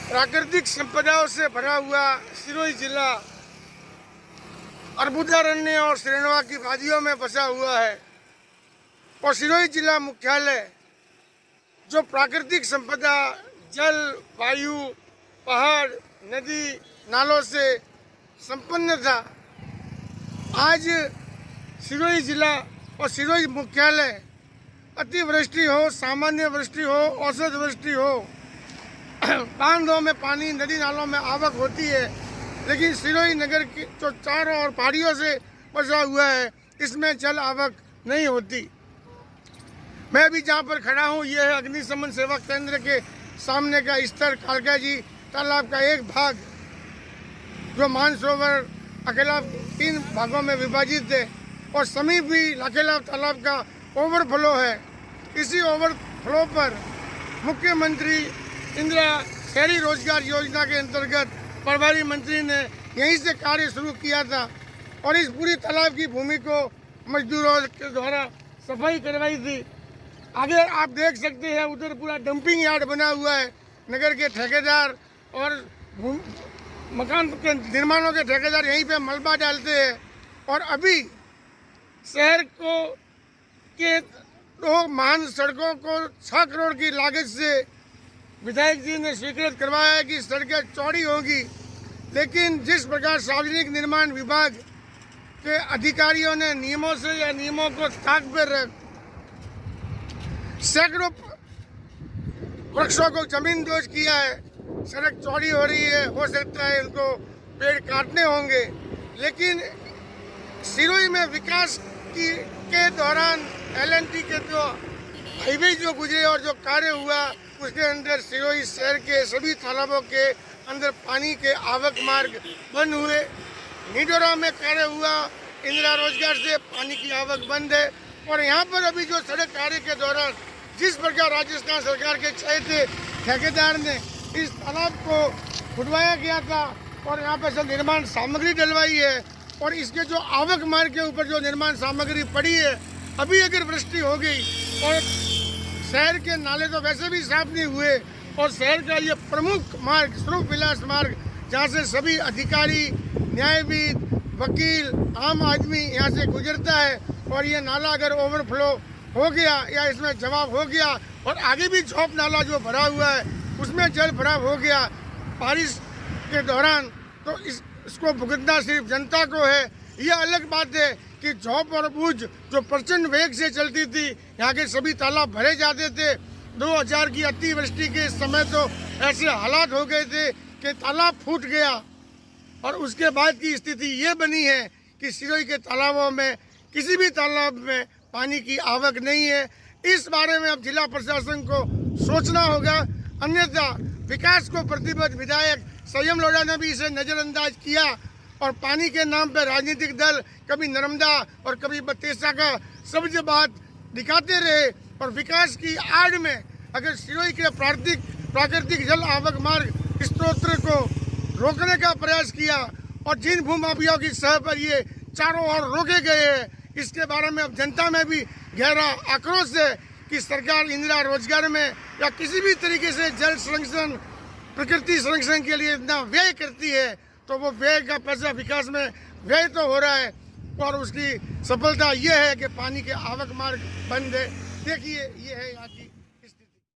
प्राकृतिक संपदाओं से भरा हुआ सिरोही जिला अर्बुदारण्य और श्रेणवा की वादियों में बसा हुआ है और सिरोही जिला मुख्यालय जो प्राकृतिक संपदा जल, वायु, पहाड़, नदी, नालों से संपन्न था। आज सिरोही जिला और सिरोही मुख्यालय अतिवृष्टि हो, सामान्य वृष्टि हो, औसत वृष्टि हो, बांधों में पानी, नदी नालों में आवक होती है, लेकिन सिरोही नगर की जो चारों ओर पहाड़ियों से बसा हुआ है इसमें जल आवक नहीं होती। मैं अभी जहाँ पर खड़ा हूँ यह है अग्निशमन सेवा केंद्र के सामने का स्तर कालका जी तालाब का एक भाग जो मानसरोवर अकेला 3 भागों में विभाजित है और समीप भी अकेला तालाब का ओवरफ्लो है। इसी ओवरफ्लो पर मुख्यमंत्री इंदिरा शहरी रोजगार योजना के अंतर्गत प्रभारी मंत्री ने यहीं से कार्य शुरू किया था और इस पूरी तालाब की भूमि को मजदूरों के द्वारा सफाई करवाई थी। आगे आप देख सकते हैं उधर पूरा डंपिंग यार्ड बना हुआ है। नगर के ठेकेदार और मकान के निर्माणों के ठेकेदार यहीं पे मलबा डालते हैं और अभी शहर को के 2 महान सड़कों को 6 करोड़ की लागत से विधायक जी ने स्वीकृत करवाया है कि सड़कें चौड़ी होगी, लेकिन जिस प्रकार सार्वजनिक निर्माण विभाग के अधिकारियों ने नियमों से या नियमों को ताक पर रख सैकड़ों वृक्षों को जमींदोज किया है, सड़क चौड़ी हो रही है, हो सकता है इनको पेड़ काटने होंगे, लेकिन सिरोही में विकास के दौरान LNT के जो हाईवे जो गुजरे और जो कार्य हुआ उसके अंदर सिरोही शहर के सभी तालाबों के अंदर पानी के आवक मार्ग बंद हुए। निडोरा में कार्य हुआ, इंदिरा रोजगार से पानी की आवक बंद है और यहाँ पर अभी जो सड़क कार्य के दौरान जिस प्रकार राजस्थान सरकार के चहेते ठेकेदार ने इस तालाब को खुदवाया गया था और यहाँ पर सब निर्माण सामग्री डलवाई है और इसके जो आवक मार्ग के ऊपर जो निर्माण सामग्री पड़ी है, अभी अगर वृष्टि हो गई और शहर के नाले तो वैसे भी साफ नहीं हुए और शहर का ये प्रमुख मार्ग स्वरूप विलास मार्ग जहाँ से सभी अधिकारी, न्यायविद, वकील, आम आदमी यहाँ से गुजरता है और ये नाला अगर ओवरफ्लो हो गया या इसमें जवाब हो गया और आगे भी झोंप नाला जो भरा हुआ है उसमें जल भराव हो गया बारिश के दौरान, तो इसको भुगतना सिर्फ जनता को है। ये अलग बात है कि झोंप और बूझ जो प्रचंड वेग से चलती थी, यहाँ के सभी तालाब भरे जाते थे। 2000 की अतिवृष्टि के समय तो ऐसे हालात हो गए थे कि तालाब फूट गया और उसके बाद की स्थिति ये बनी है कि सिरोही के तालाबों में किसी भी तालाब में पानी की आवक नहीं है। इस बारे में अब जिला प्रशासन को सोचना होगा, अन्यथा विकास को प्रतिबद्ध विधायक संयम लोढ़ा ने भी इसे नज़रअंदाज किया और पानी के नाम पर राजनीतिक दल कभी नर्मदा और कभी बतेसा का शब्द बात दिखाते रहे और विकास की आड़ में अगर सिरोही के प्राकृतिक जल आवक मार्ग स्रोत को रोकने का प्रयास किया और जिन भूमाफियाओं की सह पर ये चारों ओर रोके गए हैं, इसके बारे में अब जनता में भी गहरा आक्रोश है कि सरकार इंदिरा रोजगार में या किसी भी तरीके से जल संरक्षण, प्रकृति संरक्षण के लिए इतना व्यय करती है तो वो व्यय का पैसा विकास में व्यय तो हो रहा है और उसकी सफलता ये है कि पानी के आवक मार्ग बंद है। देखिए ये है